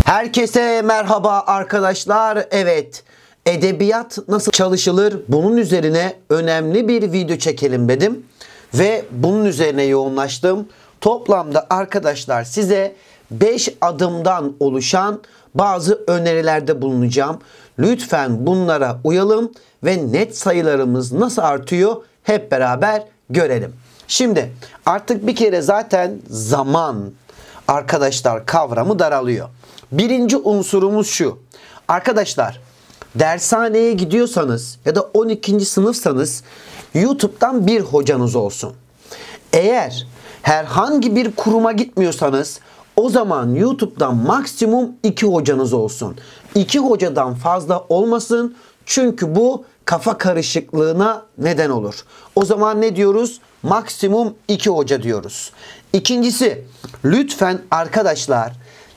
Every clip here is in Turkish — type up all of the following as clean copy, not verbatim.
Herkese merhaba arkadaşlar. Evet, edebiyat nasıl çalışılır? Bunun üzerine önemli bir video çekelim dedim. Ve bunun üzerine yoğunlaştım. Toplamda arkadaşlar size 5 adımdan oluşan bazı önerilerde bulunacağım. Lütfen bunlara uyalım ve net sayılarımız nasıl artıyor hep beraber görelim. Şimdi artık bir kere zaten zaman arkadaşlar kavramı daralıyor. Birinci unsurumuz şu. Arkadaşlar dershaneye gidiyorsanız ya da 12. sınıfsanız YouTube'dan bir hocanız olsun. Eğer herhangi bir kuruma gitmiyorsanız o zaman YouTube'dan maksimum 2 hocanız olsun. 2 hocadan fazla olmasın çünkü bu kafa karışıklığına neden olur. O zaman ne diyoruz? Maksimum 2 hoca diyoruz. İkincisi, lütfen arkadaşlar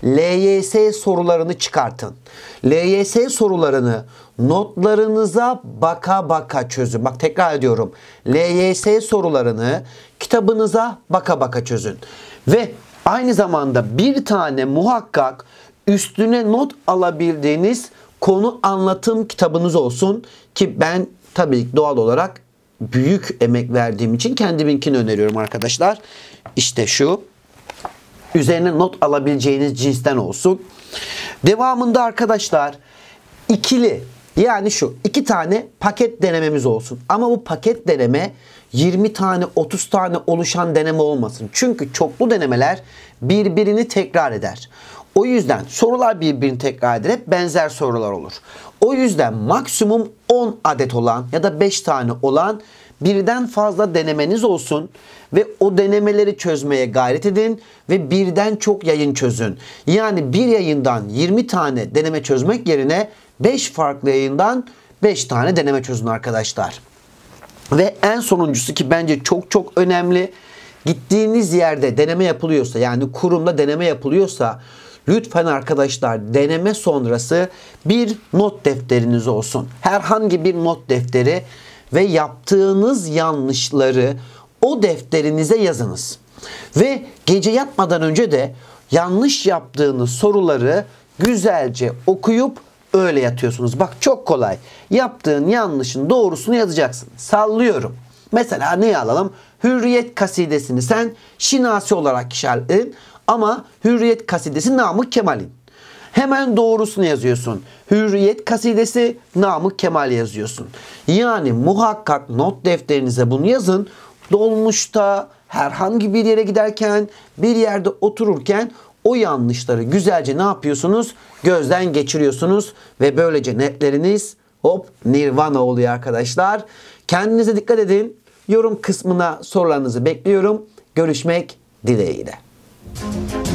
LYS sorularını çıkartın. LYS sorularını notlarınıza baka baka çözün. Bak tekrar ediyorum. LYS sorularını kitabınıza baka baka çözün. Ve aynı zamanda bir tane muhakkak üstüne not alabildiğiniz konu anlatım kitabınız olsun. Ki ben tabii doğal olarak büyük emek verdiğim için kendiminkini öneriyorum arkadaşlar. İşte şu. Üzerine not alabileceğiniz cinsten olsun. Devamında arkadaşlar ikili, yani şu 2 tane paket denememiz olsun. Ama bu paket deneme 20 tane 30 tane oluşan deneme olmasın. Çünkü çoklu denemeler birbirini tekrar eder. O yüzden sorular birbirini tekrar eder. Hep benzer sorular olur. O yüzden maksimum 10 adet olan ya da 5 tane olan birden fazla denemeniz olsun ve o denemeleri çözmeye gayret edin ve birden çok yayın çözün. Yani bir yayından 20 tane deneme çözmek yerine 5 farklı yayından 5 tane deneme çözün arkadaşlar. Ve en sonuncusu ki bence çok önemli. Gittiğiniz yerde deneme yapılıyorsa, yani kurumda deneme yapılıyorsa lütfen arkadaşlar deneme sonrası bir not defteriniz olsun. Herhangi bir not defteri ve yaptığınız yanlışları o defterinize yazınız. Ve gece yatmadan önce de yanlış yaptığınız soruları güzelce okuyup öyle yatıyorsunuz. Bak çok kolay. Yaptığın yanlışın doğrusunu yazacaksın. Sallıyorum. Mesela neyi alalım? Hürriyet kasidesini sen Şinasi olarak işaretledin ama Hürriyet kasidesi Namık Kemal'in. Hemen doğrusunu yazıyorsun. Hürriyet kasidesi Namık Kemal yazıyorsun. Yani muhakkak not defterinize bunu yazın. Dolmuşta, herhangi bir yere giderken, bir yerde otururken o yanlışları güzelce ne yapıyorsunuz? Gözden geçiriyorsunuz ve böylece netleriniz hop nirvana oluyor arkadaşlar. Kendinize dikkat edin. Yorum kısmına sorularınızı bekliyorum. Görüşmek dileğiyle.